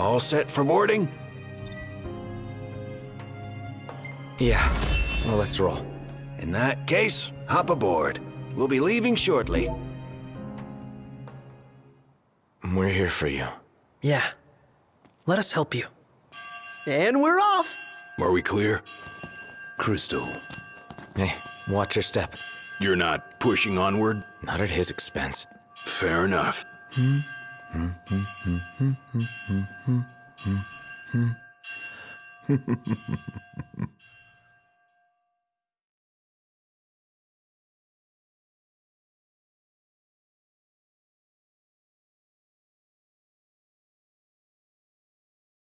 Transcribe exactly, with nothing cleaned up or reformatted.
All set for boarding? Yeah, well, let's roll. In that case, hop aboard. We'll be leaving shortly. We're here for you. Yeah. Let us help you. And we're off! Are we clear? Crystal, Hey, watch your step. you're not pushing onward? Not at his expense. Fair enough.